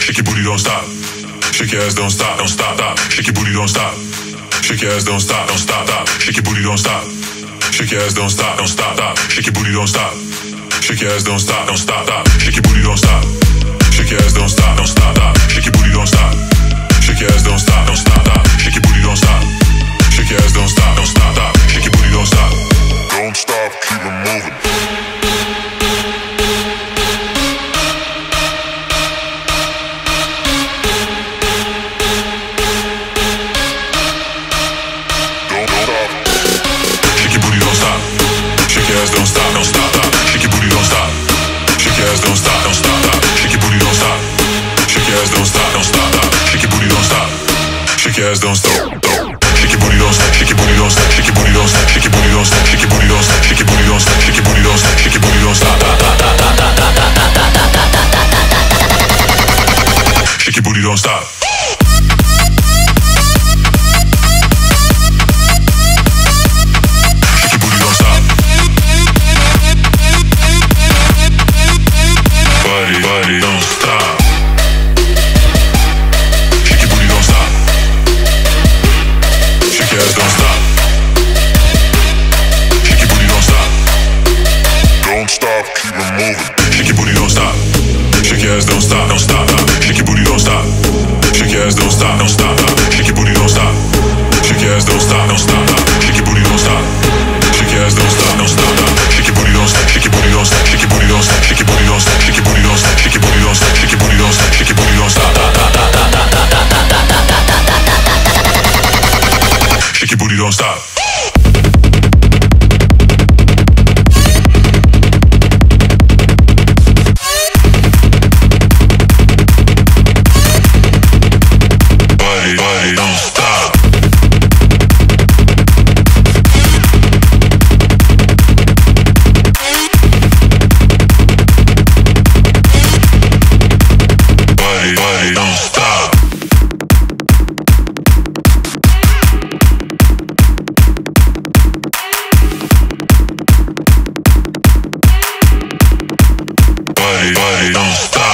Shake your booty, don't stop. Shake your ass, don't stop, don't stop, stop. Shake your booty, don't stop. Shake your ass, don't stop, don't stop, stop. Shake your booty, don't stop. Shake your ass, don't stop, don't stop, stop. Shake your booty, don't stop. Shake your ass, don't stop, don't stop, stop. Shake your booty, don't stop. Shake your ass, don't stop, don't stop, stop. Shake your booty, don't stop. Shake your ass, don't stop, don't stop, stop. Shake your booty, don't stop. Shake your ass, don't stop, don't stop, stop. Shake your booty, don't stop. Don't stop, keep it moving. Don't stop, don't stop, stop. Shake your booty, don't stop. Shake your ass, don't stop, don't stop, stop. Shake your booty, don't stop. Shake your ass, don't stop, don't stop, stop. Shake your booty, don't stop. Shake your ass, don't stop. Shake your booty, don't stop. Shake your booty, don't stop. Shake your booty, don't stop. Shake your booty, don't stop. Shake your booty, don't stop. Shake your booty, don't stop. Shake your booty, don't stop. Shake your booty, don't stop. Shake your booty, don't stop. Body, don't stop. Shake your booty, don't stop. Shake your ass, don't stop. Shake your booty, don't stop. Don't stop, keep it moving. Shake your booty, don't stop. Shake your ass, don't stop, don't stop, stop. Shake your booty, don't stop. Shake your ass, don't stop, don't stop, stop. Shake your booty, don't stop. Shake your ass, don't stop, don't stop, stop. Shake your booty, don't stop. Shake your ass, don't stop, don't stop, stop. Shake your booty, don't stop. Shake your booty, don't stop. Shake your booty, don't stop. Shake your booty, don't stop. Shake your booty, don't stop. Shake your booty, don't stop. Shake your booty, don't stop. Shake your booty, don't stop. Shake your booty, don't stop. Body, don't stop. Body, don't stop. Body, don't stop.